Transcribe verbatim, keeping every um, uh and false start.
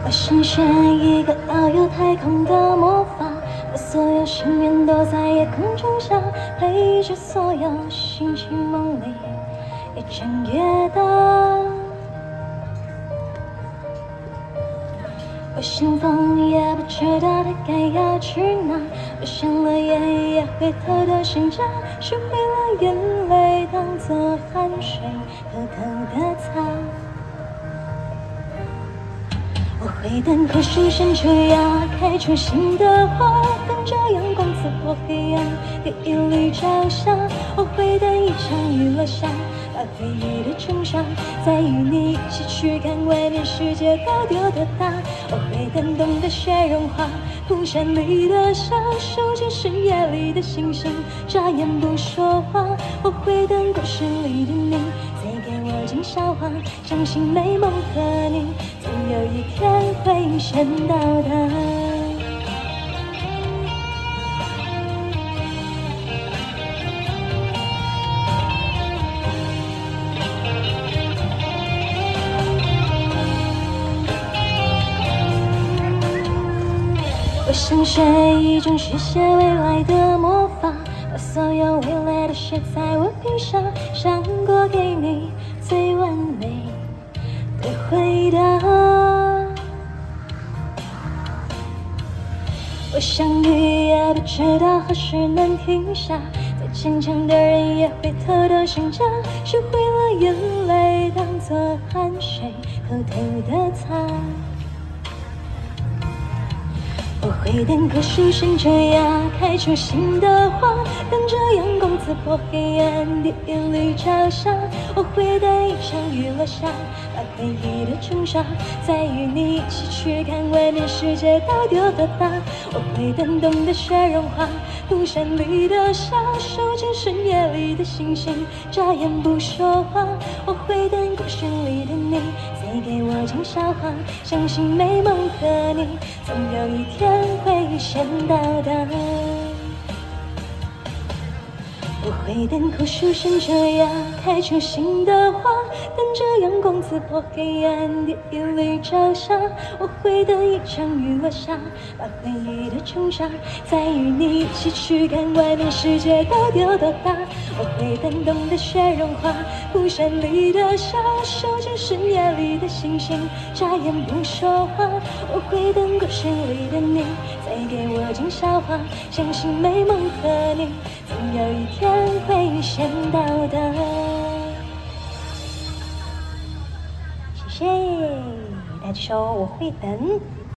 我想选一个遨游太空的魔法，把所有心愿都在夜空中下，陪着所有星星梦里一整夜的。我想风也不知道它该要去哪，我想落叶也会偷偷醒着，学会了眼泪当作汗水，偷偷的擦。我会等枯树生出芽，开出新的花，等着阳光刺破黑暗，第一缕朝霞。我会等一场雨落下，把回忆的冲刷，再与你一起去看外面世界到底有多大。我会等冬的雪融化，蒲扇里的沙，收集深夜里的星星，眨眼不说话。我会等故事里的你，再给我讲笑话，相信美梦和你总有一天会先到达。我想学一种实现未来的魔法，把所有未来都写在我笔上，想过给你最完美的回答。我想雨也不知道何时能停下，再坚强的人也会偷偷醒着，学会了眼泪当作汗水，偷偷的擦。我会等枯树生着芽，开出新的花，等着阳光刺破黑暗，第一缕朝霞。我会等一场雨落下，把回忆的冲刷，再与你一起去看外面世界到底有多大。我会等冬的雪融化，蒲扇里的沙，收集深夜里的星星，眨眼不说话。我会等故事里的你，再给我讲笑话，相信美梦和你总有一天会先到达。我会等枯树生着芽，开出新的花，等着阳光刺破黑暗，第一缕朝霞。我会等一场雨落下，把回忆的冲刷，再与你一起去看外面世界到底有多大。我会等冬的雪融化，蒲扇里的沙，收集深夜里的星星，眨眼不说话。我会等故事里的你，再给我讲笑话，相信美梦和你总有一天会先到达。谢谢大家说我会等。